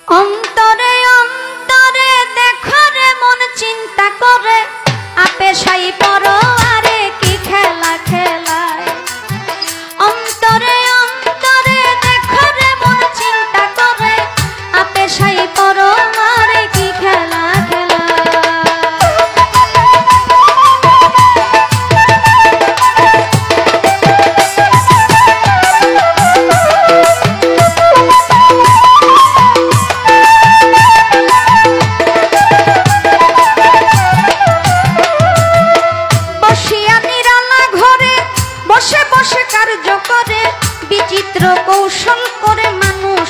অন্তরে অন্তরে দেখো রে মন চিন্তা করে আপে সাই পড়ো আরে কি খেলা খেলায়। অন্তরে অন্তরে দেখো রে মন চিন্তা করে আপে সাই পড়ো আরে কি খেলা খেলায়। বিচিত্র কৌশল করে মানুষ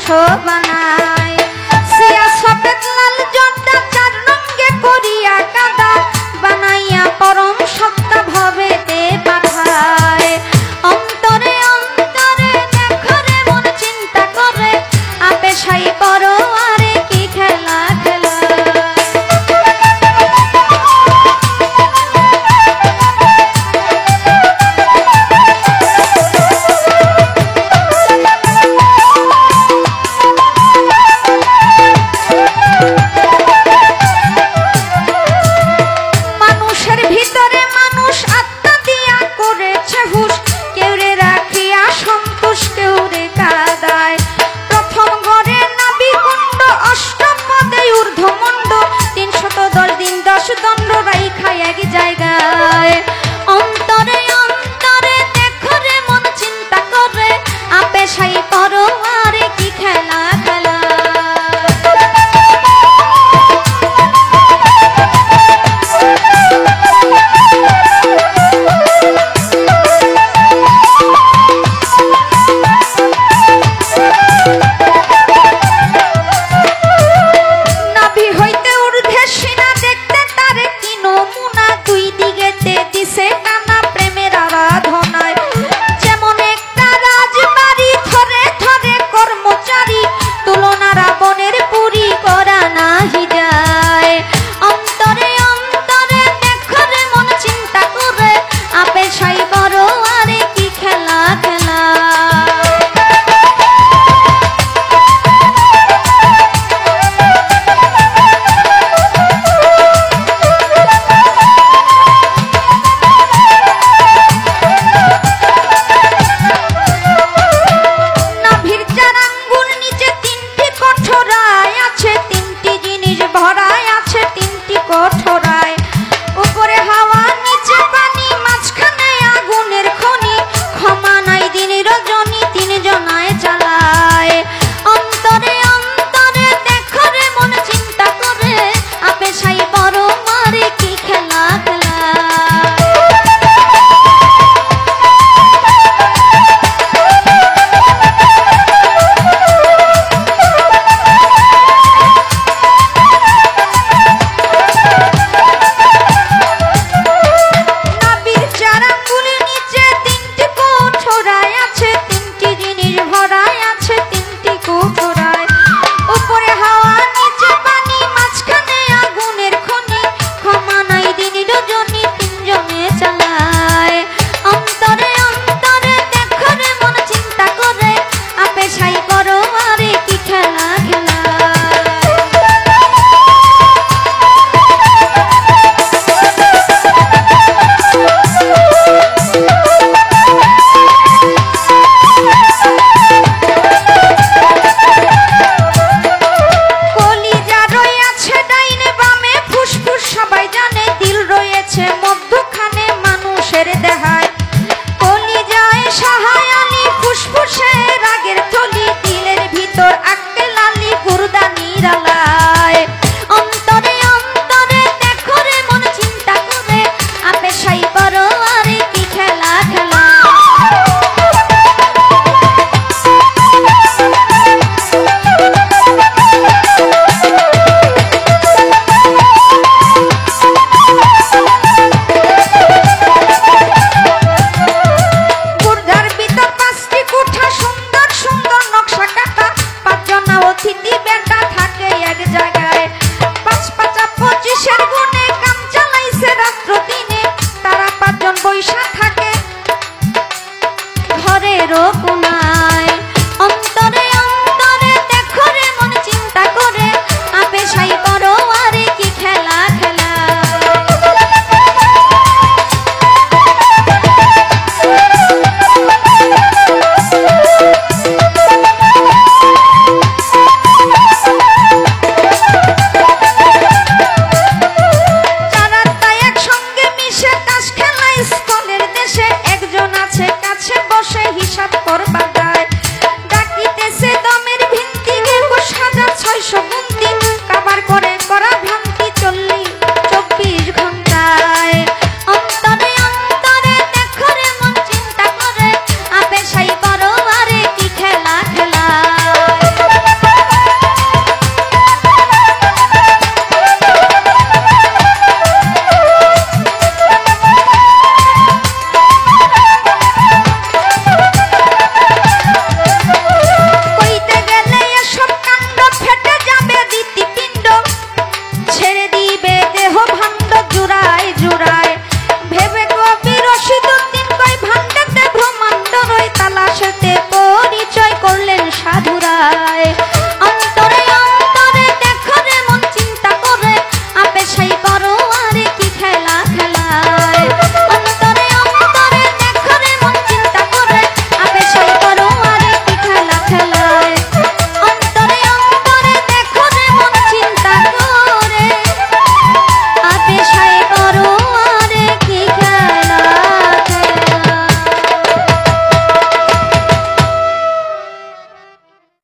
বানায় সিয়া সফেদ লাল জর্দা চার রঙে করিয়া কাদা বানাইয়া পরম সত্তা ভবেতে পাঠায়। অন্তরে অন্তরে দেখো রে মন চিন্তা করে আপে সাই পড়ো আরে কি খেলা খেলা। থাকে এক জায়গায় ৫ ৫ ২৫ গুণে কাম চালাইছে রাত্র